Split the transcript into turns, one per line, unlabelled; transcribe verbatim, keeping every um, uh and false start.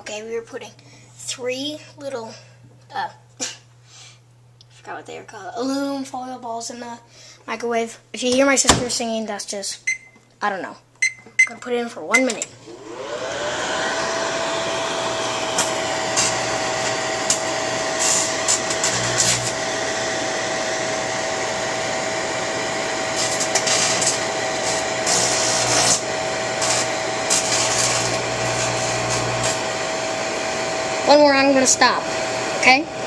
Okay, we were putting three little, uh, I forgot what they were called, aluminum foil balls in the microwave. If you hear my sister singing, that's just, I don't know. I'm going to put it in for one minute. One more, I'm going to stop, okay?